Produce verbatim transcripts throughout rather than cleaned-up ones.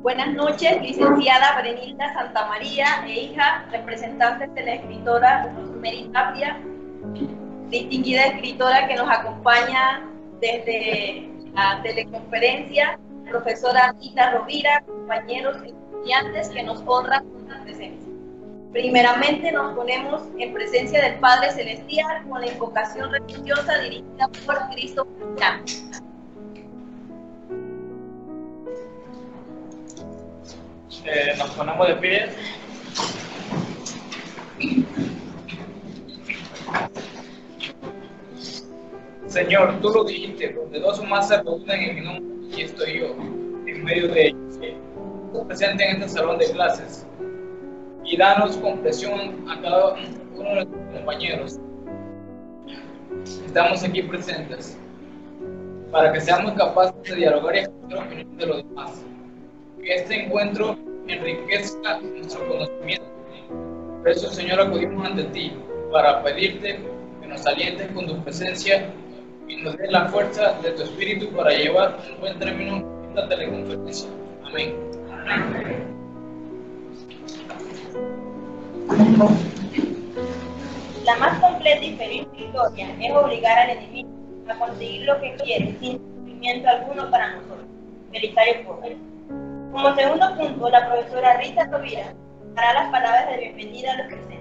Buenas noches, licenciada Brenilda Santamaría e hija, representantes de la escritora Rosemary Tapia, distinguida escritora que nos acompaña desde la teleconferencia, profesora Rita Rovira, compañeros y estudiantes que nos honran con su presencia. Primeramente nos ponemos en presencia del Padre Celestial con la invocación religiosa dirigida por Cristo Cristiano. Eh, nos ponemos de pie. Señor, tú lo dijiste, donde dos o más se reúnen en mi nombre, y estoy yo, en medio de ellos. Estás presente en este salón de clases y danos comprensión a cada uno de nuestros compañeros. Estamos aquí presentes para que seamos capaces de dialogar y escuchar la opinión de los demás. Que este encuentro enriquezca nuestro conocimiento. Por eso, Señor, acudimos ante ti para pedirte que nos alientes con tu presencia y nos des la fuerza de tu espíritu para llevar un buen término esta teleconferencia. Amén. Amén. La más completa y feliz victoria es obligar al enemigo a conseguir lo que quiere sin sufrimiento alguno para nosotros. Belisario Porras. Como segundo punto, la profesora Rita Rovira dará las palabras de bienvenida a los presentes.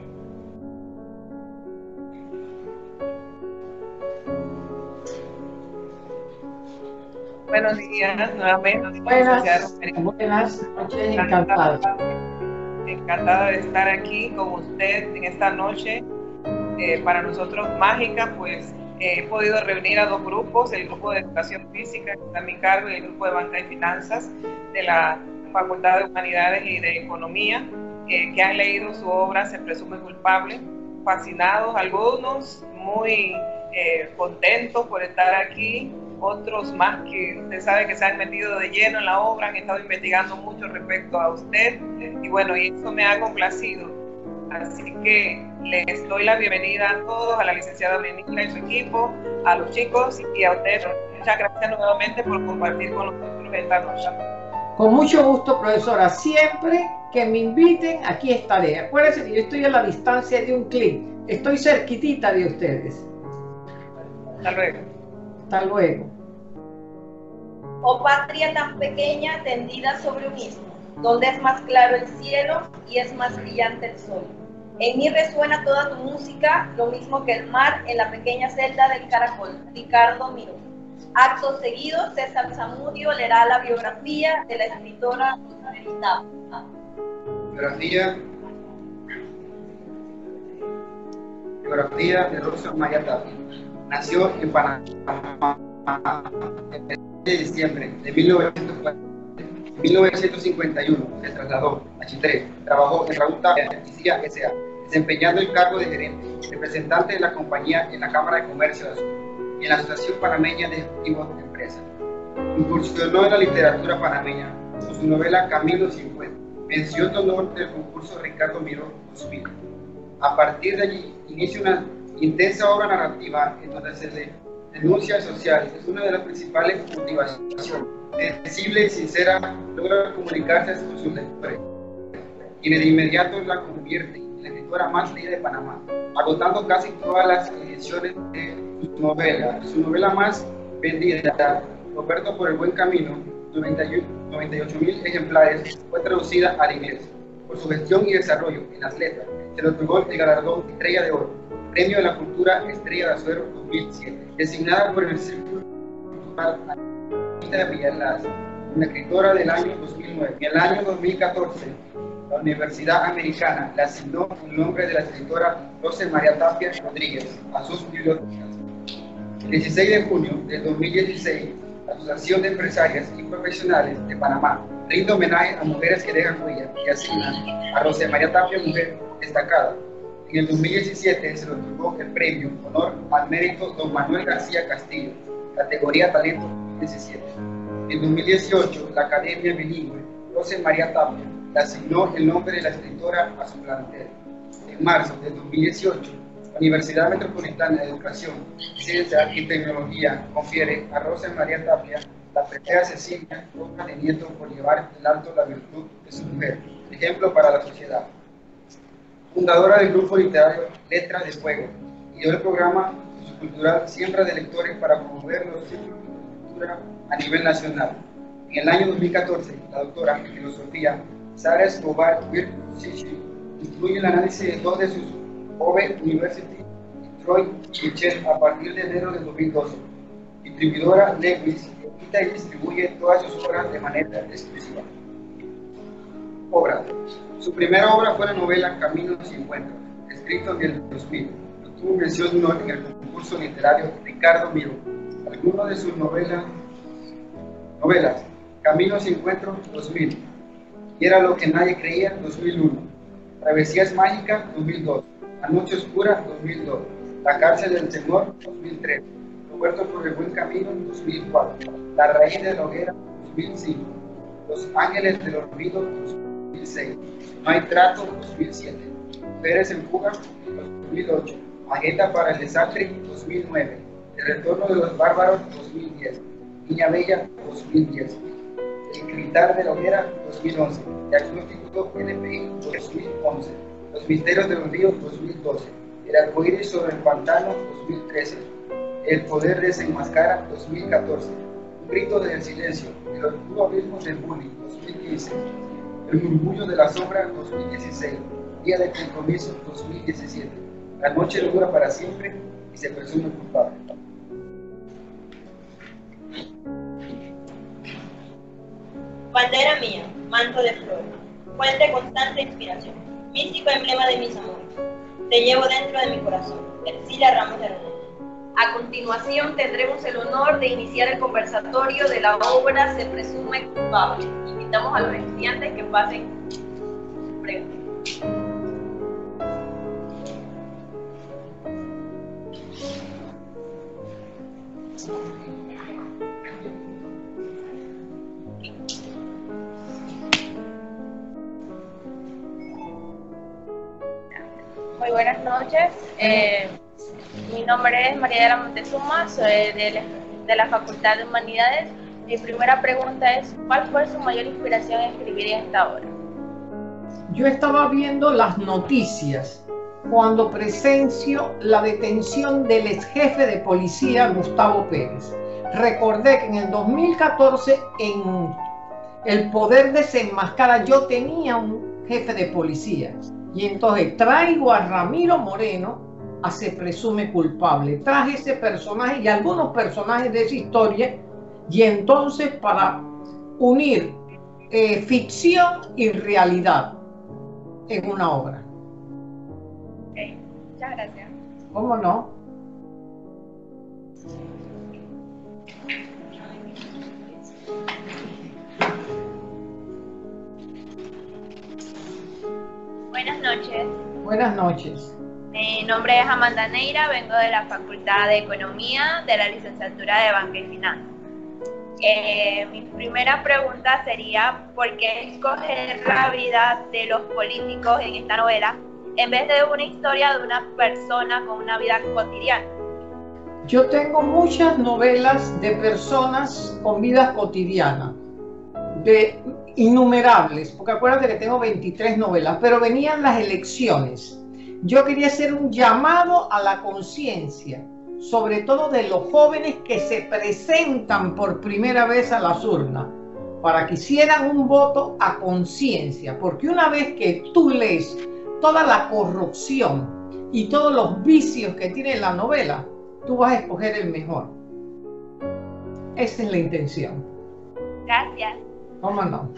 Buenos días nuevamente. Buenas, buenas noches, encantada. Encantada de estar aquí con usted en esta noche. Eh, para nosotros mágica, pues eh, he podido reunir a dos grupos, el grupo de educación física que está a mi cargo y el grupo de banca y finanzas de la Facultad de Humanidades y de Economía, eh, que han leído su obra Se presume culpable, fascinados, algunos muy eh, contentos por estar aquí, otros más que usted sabe que se han metido de lleno en la obra, han estado investigando mucho respecto a usted, y bueno, y eso me ha complacido. Así que les doy la bienvenida a todos, a la licenciada Brenilda y su equipo, a los chicos y a ustedes. Muchas gracias nuevamente por compartir con nosotros esta noche. Con mucho gusto, profesora. Siempre que me inviten, aquí estaré. Acuérdense que yo estoy a la distancia de un clic. Estoy cerquitita de ustedes. Hasta luego. Hasta luego. Oh patria tan pequeña tendida sobre un istmo, donde es más claro el cielo y es más brillante el sol. En mí resuena toda tu música, lo mismo que el mar en la pequeña celda del caracol. Ricardo Miró. Acto seguido, César Zamudio leerá la biografía de la escritora Rosemary Tapia. Biografía, biografía de Rosemary Tapia. Nació en Panamá el seis de diciembre de mil novecientos cincuenta y uno. Se trasladó a Chitré. Trabajó en Raúl Tapia Policía S A, desempeñando el cargo de gerente, representante de la compañía en la Cámara de Comercio de Azul y en la Asociación Panameña de Ejecutivos de Empresas. Incursionó en la literatura panameña con su novela Camilo sin Cuento, mención de honor del concurso Ricardo Miró Conspira. A partir de allí inicia una intensa obra narrativa en donde se le denuncia social. Es una de las principales motivaciones. Sensible y sincera, logra comunicarse con sus lectores, quienes de inmediato la convierte en la escritora más leída de Panamá, agotando casi todas las ediciones de su novela. Su novela más vendida, Roberto por el Buen Camino, noventa y ocho mil ejemplares, fue traducida al inglés. Por su gestión y desarrollo en las letras, se le otorgó el galardón Estrella de Oro, Premio de la Cultura Estrella de Azuero dos mil siete, designada por el Círculo Cultural de Villalaz, una escritora del año dos mil nueve. En el año dos mil catorce, la Universidad Americana le asignó el nombre de la escritora Rosemary Tapia Rodríguez a sus bibliotecas. El dieciséis de junio del dos mil dieciséis, la Asociación de Empresarias y Profesionales de Panamá rinde homenaje a mujeres que dejan huella y asignan a Rosemary Tapia Mujer Destacada. En el dos mil diecisiete se le otorgó el premio Honor al Mérito Don Manuel García Castillo, categoría Talento dos mil diecisiete. En dos mil dieciocho, la Academia Bilingüe Rosemary Tapia le asignó el nombre de la escritora a su plantel. En marzo de dos mil dieciocho, la Universidad Metropolitana de Educación, Ciencia y Tecnología confiere a Rosemary Tapia La presea Cecilia, obra de Nieto por llevar en alto la virtud de su mujer, ejemplo para la sociedad. Fundadora del grupo literario Letra de Fuego, y del programa cultural Siembra de Lectores para promover los círculos de cultura a nivel nacional. En el año dos mil catorce, la doctora en filosofía Sara Escobar Wirtz-Sichi incluye el análisis de dos de sus Open University y Troy Michel a partir de enero de dos mil doce. Distribuidora Lewis edita y distribuye todas sus obras de manera exclusiva. Obra. Su primera obra fue la novela Caminos y Encuentros, escrito en el dos mil. Tuvo mención de honor en el concurso literario Ricardo Miró. Algunas de sus novelas, novelas Caminos y Encuentros dos mil, Y era lo que nadie creía dos mil uno, Travesías Mágicas dos mil dos, La Noche Oscura dos mil dos, La Cárcel del Temor dos mil tres, Roberto por el Buen Camino dos mil cuatro, La Raíz de la Hoguera dos mil cinco, Los Ángeles del Olvido dos mil seis, No hay Trato dos mil siete, Pérez en Fuga dos mil ocho, Magenta para el Desastre dos mil nueve, El Retorno de los Bárbaros dos mil diez, Niña Bella dos mil diez, El Gritar de la Hoguera dos mil once, Diagnóstico N P I dos mil once, Los Misterios de los Ríos dos mil doce, El Arcoíris sobre el Pantano dos mil trece, El Poder Desenmascara dos mil catorce, Un Grito del Silencio, El Oscuro Abismo del Bullying dos mil quince, El Murmullo de la Sombra dos mil dieciséis, Día de Compromiso dos mil diecisiete, La Noche dura para siempre y se presume culpable. Bandera mía, manto de flores, fuente constante de inspiración, místico emblema de mis amores. Te llevo dentro de mi corazón. Ercilia Ramos de Hernández. A continuación tendremos el honor de iniciar el conversatorio de la obra Se presume culpable. Invitamos a los estudiantes que pasen sus preguntas. Muy buenas noches. Eh, mi nombre es María de la Montezuma, soy de, de la Facultad de Humanidades. Mi primera pregunta es, ¿cuál fue su mayor inspiración en escribir en esta obra? Yo estaba viendo las noticias cuando presencio la detención del ex jefe de policía Gustavo Pérez. Recordé que en el dos mil catorce en El Poder Desenmascara yo tenía un jefe de policía. Y entonces traigo a Ramiro Moreno a Se presume culpable. Traje ese personaje y algunos personajes de esa historia, y entonces para unir eh, ficción y realidad en una obra. Ok, muchas gracias. ¿Cómo no? Buenas noches. Buenas noches. Mi nombre es Amanda Neira, vengo de la Facultad de Economía, de la licenciatura de Banca y Finanzas. Eh, mi primera pregunta sería, ¿por qué escoger la vida de los políticos en esta novela en vez de una historia de una persona con una vida cotidiana? Yo tengo muchas novelas de personas con vidas cotidianas, de innumerables, porque acuérdate que tengo veintitrés novelas, pero venían las elecciones. Yo quería hacer un llamado a la conciencia, sobre todo de los jóvenes que se presentan por primera vez a las urnas, para que hicieran un voto a conciencia, porque una vez que tú lees toda la corrupción y todos los vicios que tiene la novela, tú vas a escoger el mejor. Esa es la intención. Gracias. ¿Cómo no?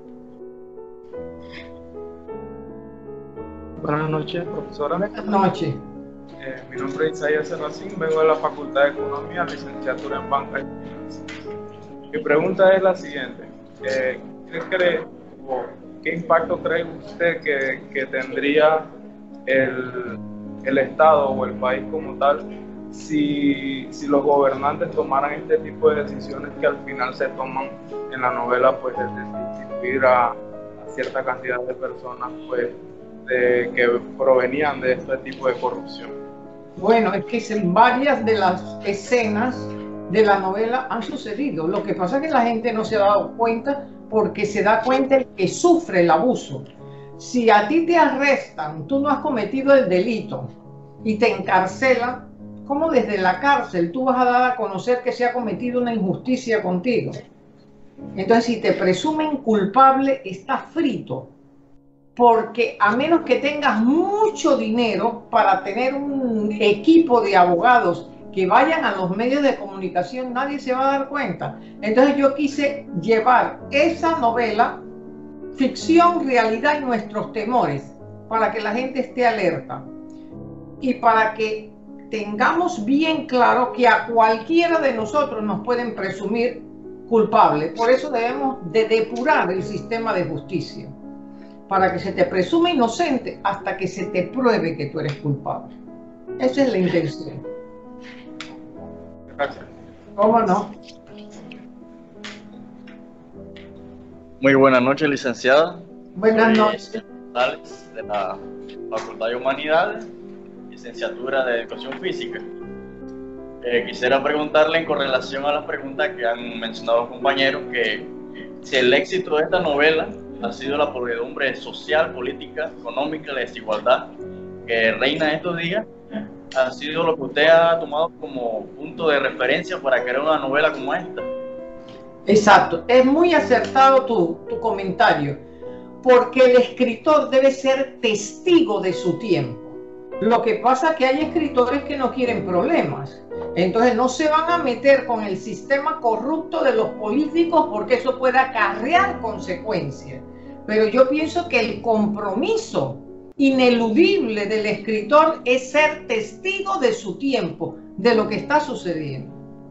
Buenas noches, profesora. Buenas noches. Eh, mi nombre es Isaías Serracín, vengo de la Facultad de Economía, licenciatura en Banca y Finanzas. Mi pregunta es la siguiente. Eh, ¿Qué cree o qué impacto cree usted que, que tendría el, el Estado o el país como tal si, si los gobernantes tomaran este tipo de decisiones que al final se toman en la novela, pues de destituir a, a cierta cantidad de personas pues, de, que provenían de este tipo de corrupción? Bueno, es que en varias de las escenas de la novela han sucedido. Lo que pasa es que la gente no se ha dado cuenta, porque se da cuenta el que sufre el abuso. Si a ti te arrestan, tú no has cometido el delito y te encarcelan, ¿cómo desde la cárcel tú vas a dar a conocer que se ha cometido una injusticia contigo? Entonces, si te presumen culpable, estás frito, porque a menos que tengas mucho dinero para tener un equipo de abogados que vayan a los medios de comunicación, nadie se va a dar cuenta. Entonces yo quise llevar esa novela, ficción, realidad y nuestros temores, para que la gente esté alerta y para que tengamos bien claro que a cualquiera de nosotros nos pueden presumir culpable. Por eso debemos de depurar el sistema de justicia, para que se te presuma inocente hasta que se te pruebe que tú eres culpable. Esa es la intención. Gracias. ¿Cómo no? Muy buenas noches, licenciada. Buenas Soy noches. González, de la Facultad de Humanidades, licenciatura de Educación Física. Eh, quisiera preguntarle en correlación a las preguntas que han mencionado los compañeros, que si el éxito de esta novela ha sido la podredumbre social, política, económica, la desigualdad que reina estos días, ha sido lo que usted ha tomado como punto de referencia para crear una novela como esta. Exacto, es muy acertado tu, tu comentario, porque el escritor debe ser testigo de su tiempo. Lo que pasa es que hay escritores que no quieren problemas, entonces no se van a meter con el sistema corrupto de los políticos, porque eso puede acarrear consecuencias. Pero yo pienso que el compromiso ineludible del escritor es ser testigo de su tiempo, de lo que está sucediendo.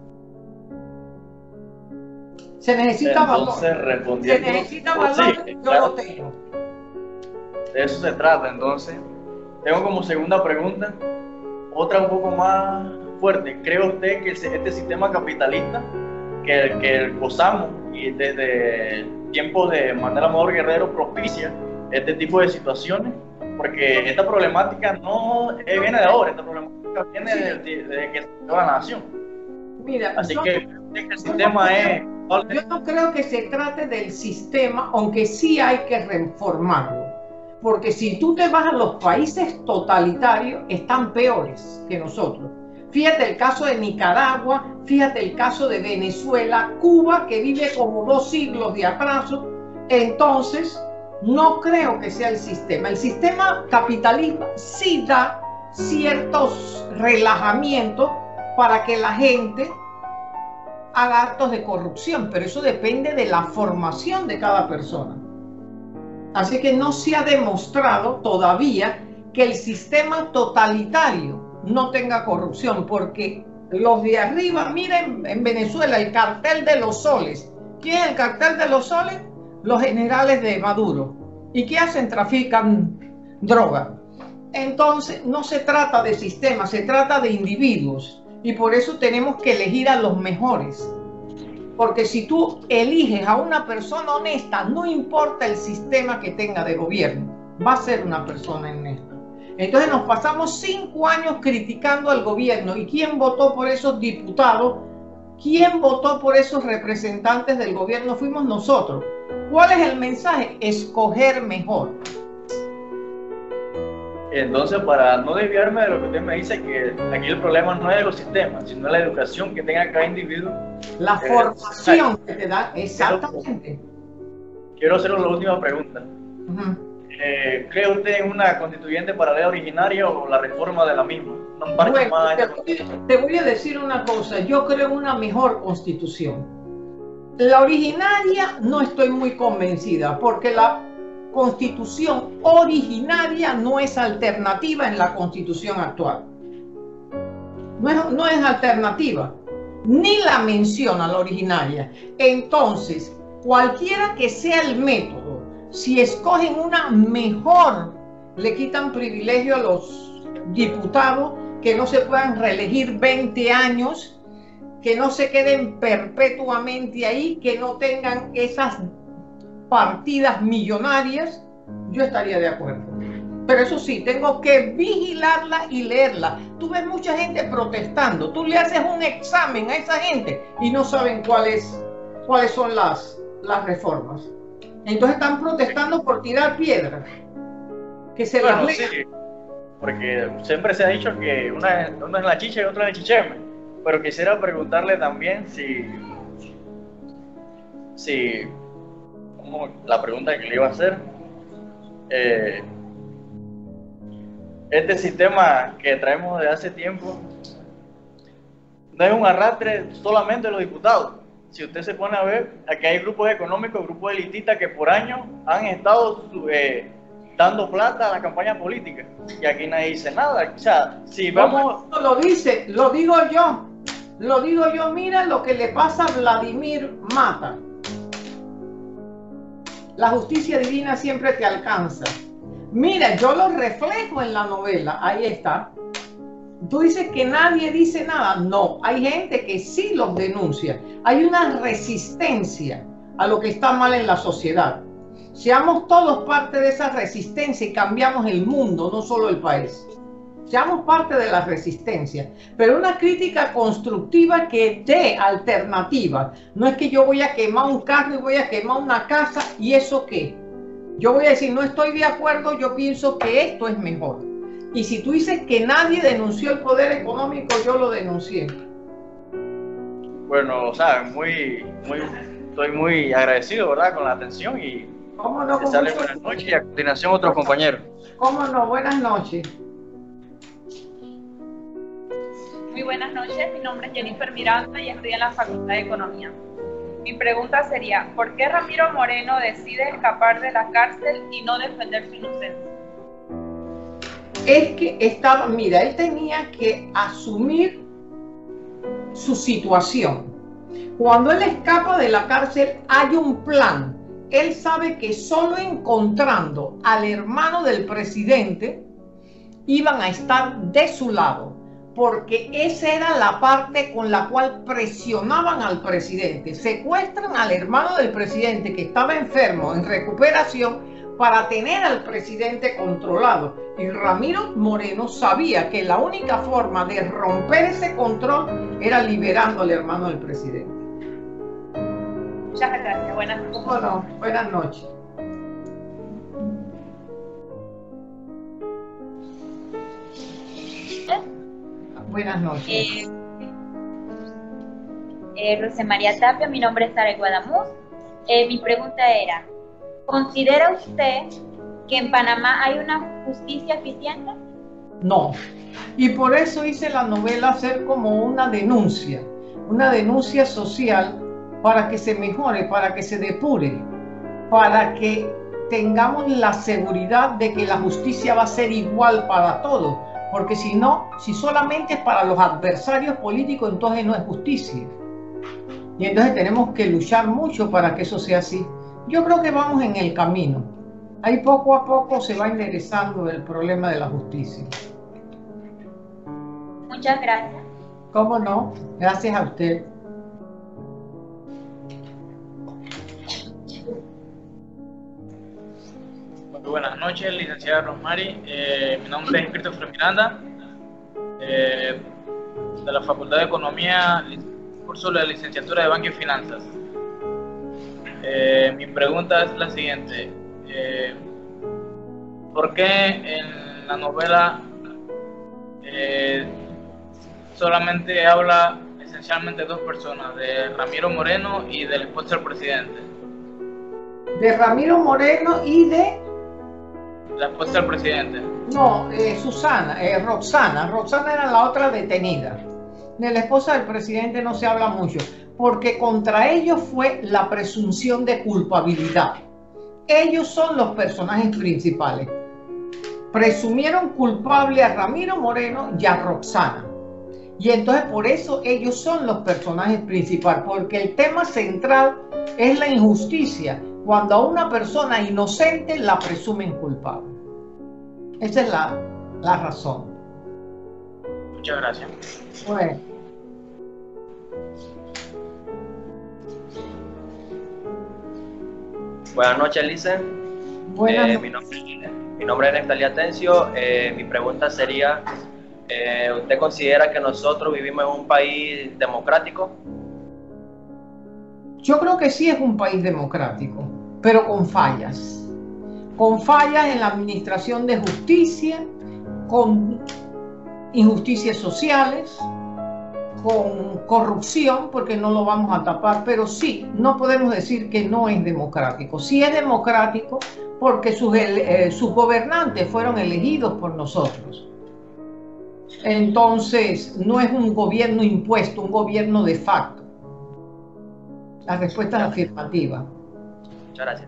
Se necesita Entonces, valor. respondiendo, Se necesita pues, valor, sí, yo claro, lo tengo. de eso se trata. Entonces, tengo como segunda pregunta, otra un poco más fuerte. ¿Cree usted que este sistema capitalista que, que gozamos y desde tiempos de Manuel Amador Guerrero propicia este tipo de situaciones? Porque esta problemática no viene de ahora, esta problemática viene Sí. desde, desde que se creó la nación. Mira, Así yo, que el sistema es... yo no creo que se trate del sistema, aunque sí hay que reformarlo. Porque si tú te vas a los países totalitarios, están peores que nosotros. Fíjate el caso de Nicaragua, fíjate el caso de Venezuela, Cuba, que vive como dos siglos de atraso. Entonces, no creo que sea el sistema. El sistema capitalista sí da ciertos relajamientos para que la gente haga actos de corrupción, pero eso depende de la formación de cada persona. Así que no se ha demostrado todavía que el sistema totalitario no tenga corrupción, porque los de arriba, miren en Venezuela el cartel de los soles. ¿Quién es el cartel de los soles? Los generales de Maduro. ¿Y qué hacen? Trafican droga. Entonces no se trata de sistemas, se trata de individuos, y por eso tenemos que elegir a los mejores. Porque si tú eliges a una persona honesta, no importa el sistema que tenga de gobierno, va a ser una persona honesta. Entonces nos pasamos cinco años criticando al gobierno. ¿Y quién votó por esos diputados? ¿Quién votó por esos representantes del gobierno? Fuimos nosotros. ¿Cuál es el mensaje? Escoger mejor. Entonces, para no desviarme de lo que usted me dice, que aquí el problema no es de los sistemas, sino la educación que tenga cada individuo. La eh, formación que te da, exactamente. Quiero hacerle la última pregunta. Uh-huh. eh, ¿Cree usted en una constituyente paralela originaria o la reforma de la misma? Un parche Bueno, más te, voy, te voy a decir una cosa, yo creo en una mejor constitución. La originaria no estoy muy convencida, porque la constitución originaria no es alternativa en la constitución actual. No es, no es alternativa, ni la menciona la originaria. Entonces, cualquiera que sea el método, si escogen una mejor, le quitan privilegio a los diputados, que no se puedan reelegir veinte años, que no se queden perpetuamente ahí, que no tengan esas partidas millonarias, yo estaría de acuerdo. Pero eso sí, tengo que vigilarla y leerla. Tú ves mucha gente protestando. Tú le haces un examen a esa gente y no saben cuáles, cuáles son las, las reformas. Entonces están protestando por tirar piedras. Que se Bueno, las sí, porque siempre se ha dicho que una, una es la chicha y otra es el chicheme. Pero quisiera preguntarle también si, si como la pregunta que le iba a hacer, eh, este sistema que traemos desde hace tiempo no es un arrastre solamente de los diputados. Si usted se pone a ver, aquí hay grupos económicos, grupos elitistas que por años han estado eh, dando plata a la campaña política y aquí nadie dice nada. O sea, si vamos... No, lo dice, lo digo yo, lo digo yo, mira lo que le pasa a Vladimir Mata. La justicia divina siempre te alcanza. Mira, yo lo reflejo en la novela, ahí está. Tú dices que nadie dice nada. No, hay gente que sí los denuncia. Hay una resistencia a lo que está mal en la sociedad. Seamos todos parte de esa resistencia y cambiamos el mundo, no solo el país. Seamos parte de la resistencia, pero una crítica constructiva que dé alternativas. No es que yo voy a quemar un carro y voy a quemar una casa, ¿y eso qué? Yo voy a decir, no estoy de acuerdo, yo pienso que esto es mejor. Y si tú dices que nadie denunció el poder económico, yo lo denuncié. Bueno, o sea, muy, muy, estoy muy agradecido, ¿verdad?, con la atención y ¿Cómo no? que sale buenas noches y a continuación otros compañeros. ¿Cómo no? Buenas noches. Muy buenas noches, mi nombre es Jennifer Miranda y estoy en la Facultad de Economía. Mi pregunta sería, ¿por qué Ramiro Moreno decide escapar de la cárcel y no defender su inocencia? Es que estaba, mira, él tenía que asumir su situación. Cuando él escapa de la cárcel hay un plan. Él sabe que solo encontrando al hermano del presidente iban a estar de su lado, porque esa era la parte con la cual presionaban al presidente. Secuestran al hermano del presidente que estaba enfermo, en recuperación, para tener al presidente controlado. Y Ramiro Moreno sabía que la única forma de romper ese control era liberando al hermano del presidente. Muchas gracias, buenas noches. Bueno, buenas noches. Buenas noches. Eh, eh, Rosemaría Tapia, mi nombre es Sara Guadamuz. Eh, mi pregunta era, ¿considera usted que en Panamá hay una justicia eficiente? No, y por eso hice la novela hacer como una denuncia, una denuncia social para que se mejore, para que se depure, para que tengamos la seguridad de que la justicia va a ser igual para todos, porque si no, si solamente es para los adversarios políticos, entonces no es justicia. Y entonces tenemos que luchar mucho para que eso sea así. Yo creo que vamos en el camino. Ahí poco a poco se va enderezando el problema de la justicia. Muchas gracias. ¿Cómo no? Gracias a usted. Muy buenas noches, licenciada Rosmary. Eh, mi nombre es Christopher Miranda, eh, de la Facultad de Economía, curso de la licenciatura de Banca y Finanzas. Eh, mi pregunta es la siguiente. Eh, ¿Por qué en la novela eh, solamente habla esencialmente de dos personas, de Ramiro Moreno y del esposo del presidente? De Ramiro Moreno y de... La esposa del presidente. No, eh, Susana, eh, Roxana. Roxana era la otra detenida. De la esposa del presidente no se habla mucho, porque contra ellos fue la presunción de culpabilidad. Ellos son los personajes principales. Presumieron culpable a Ramiro Moreno y a Roxana. Y entonces por eso ellos son los personajes principales, porque el tema central es la injusticia, cuando a una persona inocente la presumen culpable. Esa es la, la razón. Muchas gracias. Bueno. Buenas noches, Lice. Buenas eh, noches. Mi nombre, Mi nombre es Neftalí Atencio. Eh, mi pregunta sería, eh, ¿usted considera que nosotros vivimos en un país democrático? Yo creo que sí es un país democrático, pero con fallas. Con fallas en la administración de justicia, con injusticias sociales, con corrupción, porque no lo vamos a tapar, pero sí, no podemos decir que no es democrático. Sí es democrático porque sus, eh, sus gobernantes fueron elegidos por nosotros. Entonces, no es un gobierno impuesto, un gobierno de facto. La respuesta es afirmativa. Muchas gracias.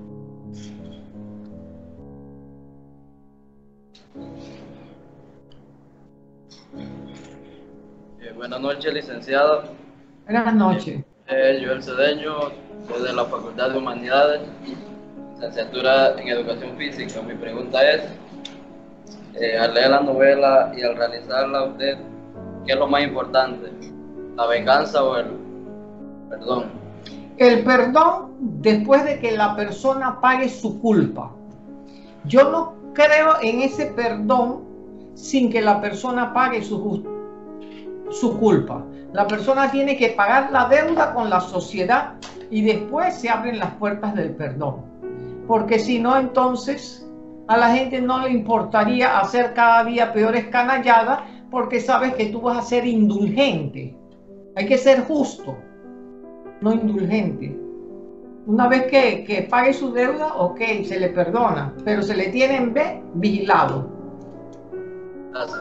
Eh, buenas noches, licenciado. Buenas noches. Eh, Joel Cedeño, soy de la Facultad de Humanidades, licenciatura en Educación Física. Mi pregunta es, eh, al leer la novela y al realizarla usted, ¿qué es lo más importante? ¿La venganza o el perdón? El perdón después de que la persona pague su culpa. Yo no creo en ese perdón sin que la persona pague su, su culpa. La persona tiene que pagar la deuda con la sociedad y después se abren las puertas del perdón. Porque si no, entonces a la gente no le importaría hacer cada día peores canalladas porque sabes que tú vas a ser indulgente. Hay que ser justo, no indulgente. Una vez que, que pague su deuda, ok, se le perdona, pero se le tiene en vez vigilado. Gracias.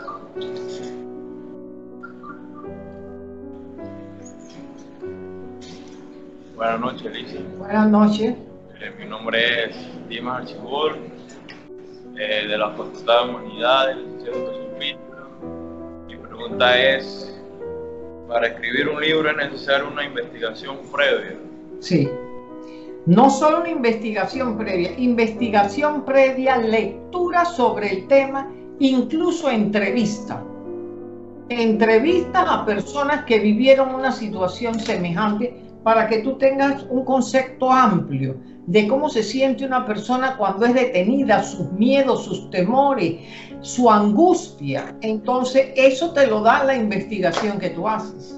Buenas noches, Lisa. Buenas noches. Eh, mi nombre es Dimas Archibol, eh, de la Facultad de Humanidades, licenciado en Educación Física. Mi pregunta es, ¿para escribir un libro es necesaria una investigación previa? Sí. No solo una investigación previa, investigación previa, lectura sobre el tema, incluso entrevista. Entrevistas a personas que vivieron una situación semejante para que tú tengas un concepto amplio de cómo se siente una persona cuando es detenida, sus miedos, sus temores, su angustia. Entonces, eso te lo da la investigación que tú haces.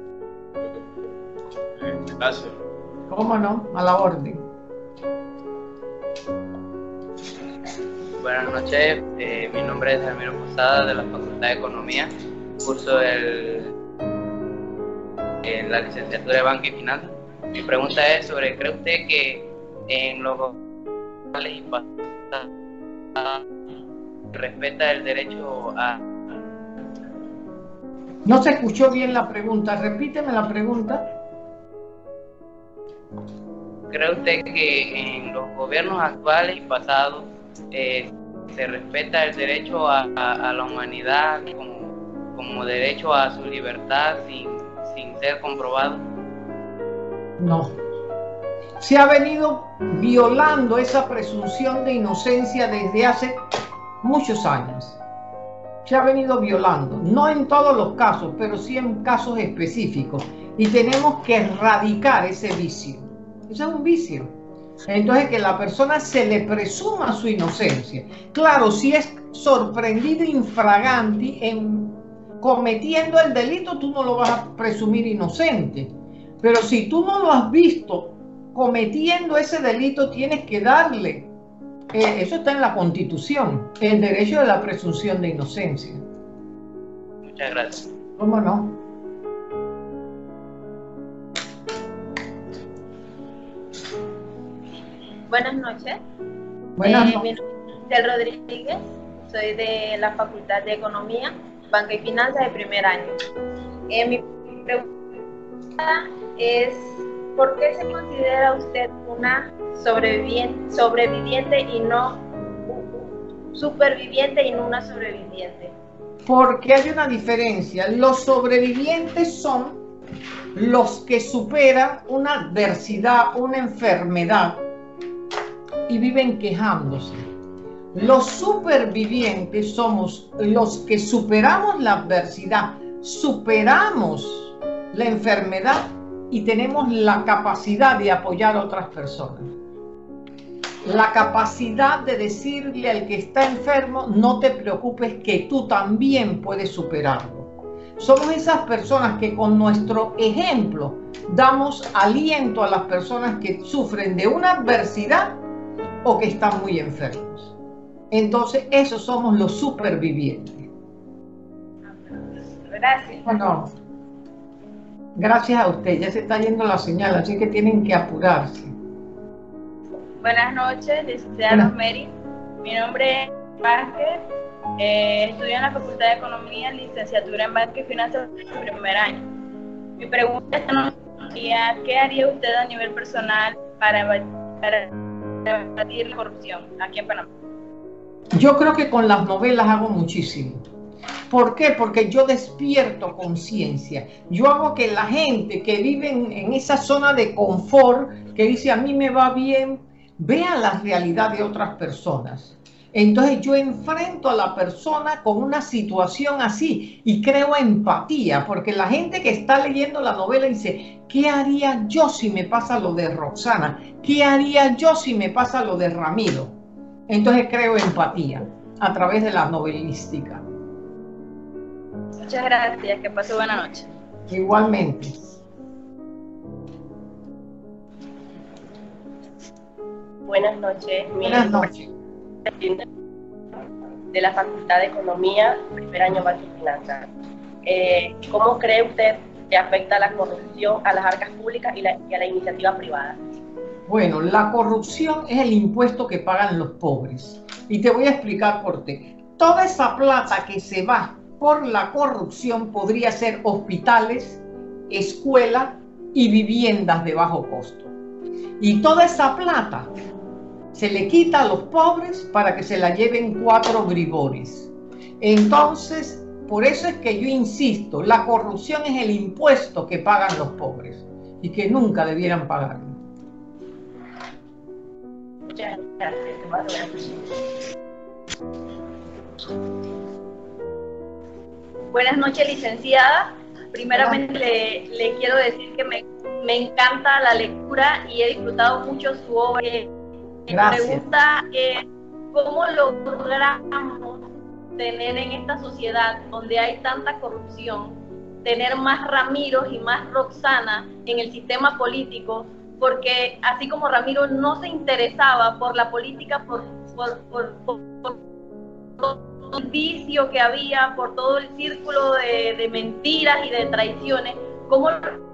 Eh, gracias. ¿Cómo no? A la orden. Buenas noches, eh, mi nombre es Ramiro Posada, de la Facultad de Economía, curso el, en la licenciatura de Banca y Finanzas. Mi pregunta es sobre, ¿cree usted que en los gobiernos y pasados respeta el derecho a... No se escuchó bien la pregunta, repíteme la pregunta. ¿Cree usted que en los gobiernos actuales y pasados eh, se respeta el derecho a, a, a la humanidad como, como derecho a su libertad sin, sin ser comprobado? No. Se ha venido violando esa presunción de inocencia desde hace muchos años. Se ha venido violando, no en todos los casos, pero sí en casos específicos. Y tenemos que erradicar ese vicio. Eso es un vicio. Entonces, que la persona se le presuma su inocencia. Claro, si es sorprendido infraganti en cometiendo el delito, tú no lo vas a presumir inocente. Pero si tú no lo has visto cometiendo ese delito, tienes que darle, eh, eso está en la Constitución, el derecho de la presunción de inocencia. Muchas gracias. ¿Cómo no? Buenas noches. Buenas eh, noches. Mi nombre es Isabel Rodríguez, soy de la Facultad de Economía, Banca y Finanzas de primer año. Eh, mi pregunta es, ¿por qué se considera usted una sobreviviente, sobreviviente y no superviviente y no una sobreviviente? Porque hay una diferencia. Los sobrevivientes son los que superan una adversidad, una enfermedad y viven quejándose. Los supervivientes somos los que superamos la adversidad, superamos la enfermedad y tenemos la capacidad de apoyar a otras personas. la capacidad de decirle al que está enfermo, no te preocupes que tú también puedes superarlo. Somos esas personas que con nuestro ejemplo damos aliento a las personas que sufren de una adversidad o que están muy enfermos. Entonces, esos somos los supervivientes. Gracias. Bueno, gracias a usted. Ya se está yendo la señal, así que tienen que apurarse. Buenas noches, licenciada Rosemary. Mi nombre es Vázquez. Eh, estudio en la Facultad de Economía, licenciatura en Banca y Finanzas, primer año. Mi pregunta sería, ¿qué haría usted a nivel personal para, para combatir la corrupción aquí en Panamá? Yo creo que con las novelas hago muchísimo. ¿Por qué? Porque yo despierto conciencia. Yo hago que la gente que vive en, en esa zona de confort, que dice a mí me va bien, vea la realidad de otras personas. Entonces yo enfrento a la persona con una situación así y creo empatía, porque la gente que está leyendo la novela dice, ¿qué haría yo si me pasa lo de Roxana? ¿Qué haría yo si me pasa lo de Ramiro? Entonces creo empatía a través de la novelística. Muchas gracias, que pase buena noche. Igualmente. Buenas noches. Buenas noches. De la Facultad de Economía, primer año Banca y Finanzas. Eh, ¿Cómo cree usted que afecta la corrupción a las arcas públicas y, la, y a la iniciativa privada? Bueno, la corrupción es el impuesto que pagan los pobres. Y te voy a explicar por qué. Toda esa plata que se va por la corrupción podría ser hospitales, escuelas y viviendas de bajo costo. Y toda esa plata se le quita a los pobres para que se la lleven cuatro bribones. Entonces, por eso es que yo insisto, la corrupción es el impuesto que pagan los pobres y que nunca debieran pagarlo. Muchas gracias. Buenas noches, licenciada. Primeramente le, le quiero decir que me, me encanta la lectura y he disfrutado mucho su obra. Gracias. Mi pregunta es, ¿cómo logramos tener en esta sociedad donde hay tanta corrupción, tener más Ramiros y más Roxana en el sistema político? Porque así como Ramiro no se interesaba por la política, por, por, por, por, por todo el vicio que había, por todo el círculo de, de mentiras y de traiciones, ¿cómo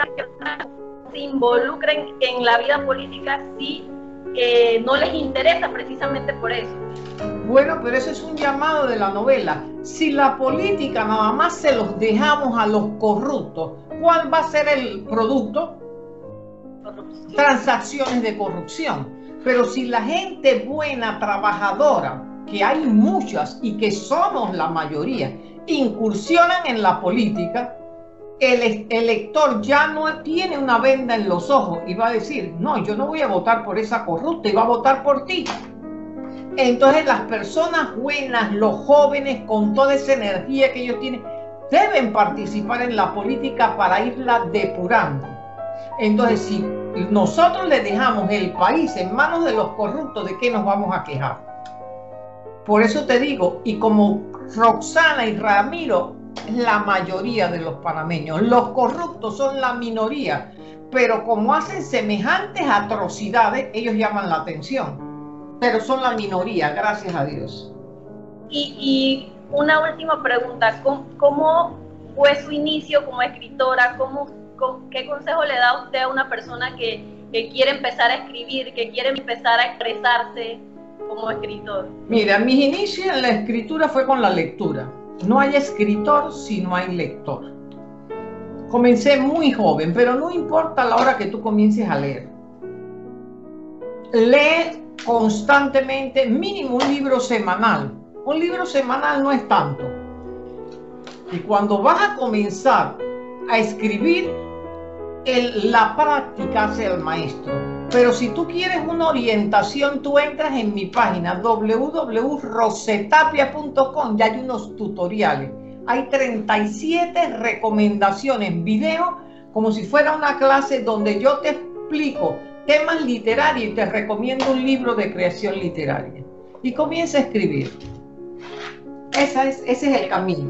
se involucran en la vida política si eh, no les interesa precisamente por eso? Bueno, pero eso es un llamado de la novela. Si la política nada más se los dejamos a los corruptos, ¿cuál va a ser el producto? Corrupción. Transacciones de corrupción. Pero si la gente buena, trabajadora, que hay muchas y que somos la mayoría, incursionan en la política, el elector ya no tiene una venda en los ojos y va a decir, no, yo no voy a votar por esa corrupta y va a votar por ti. Entonces las personas buenas, los jóvenes con toda esa energía que ellos tienen, deben participar en la política para irla depurando. Entonces si nosotros le dejamos el país en manos de los corruptos, ¿de qué nos vamos a quejar? Por eso te digo, y como Roxana y Ramiro, la mayoría de los panameños, los corruptos son la minoría, pero como hacen semejantes atrocidades, ellos llaman la atención, pero son la minoría, gracias a Dios. Y, y una última pregunta, ¿cómo, cómo fue su inicio como escritora? ¿Cómo, cómo, ¿Qué consejo le da usted a una persona que, que quiere empezar a escribir, que quiere empezar a expresarse como escritor? Mira, mis inicios en la escritura fue con la lectura. No hay escritor si no hay lector. Comencé muy joven, pero no importa la hora que tú comiences a leer. Lee constantemente, mínimo un libro semanal. Un libro semanal no es tanto. Y cuando vas a comenzar a escribir, el, la práctica hace al maestro. Pero si tú quieres una orientación, tú entras en mi página w w w punto rosetapia punto com, ya hay unos tutoriales. Hay treinta y siete recomendaciones, video, como si fuera una clase donde yo te explico temas literarios y te recomiendo un libro de creación literaria. Y comienza a escribir. Esa es, ese es el camino.